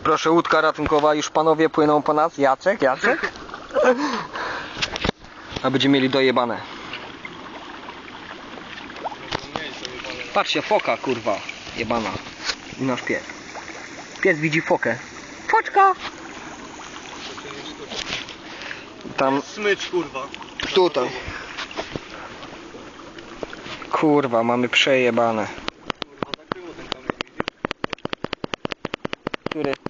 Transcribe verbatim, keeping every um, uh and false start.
Proszę, łódka ratunkowa, już panowie płyną po nas. Jacek, Jacek? A będziemy mieli dojebane. Patrzcie, foka, kurwa, jebana. I nasz pies. Pies widzi fokę. Foczka! Tam... Smycz, kurwa. Tutaj. Kurwa, mamy przejebane. Kurwa, zakryło ten kamień, widzisz? Który?